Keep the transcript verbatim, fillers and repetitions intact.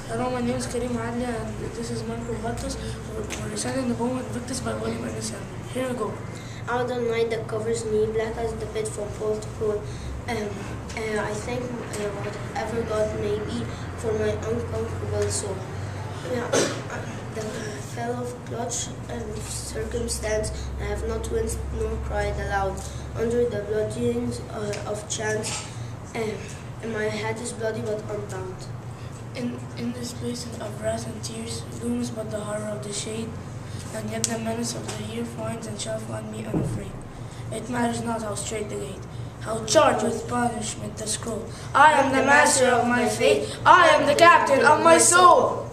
Hello, my name is Kareem and this is Michael Vatos. We're reciting the poem Invictus by William Anderson. Here we go. Out the night that covers me, black as the pit from pole to pole. Um, uh, I thank uh, whatever God may be for my unconquerable soul. Yeah, the fell of clutch and circumstance, I have not winced nor cried aloud. Under the bludgeonings uh, of chance, um, and my head is bloody but unbound. In, in this place of wrath and tears, looms but the horror of the shade, and yet the menace of the year finds and shall find me unafraid. It matters not how straight the gate, how charged with punishment the scroll. I am the master of my fate, I am the captain of my soul.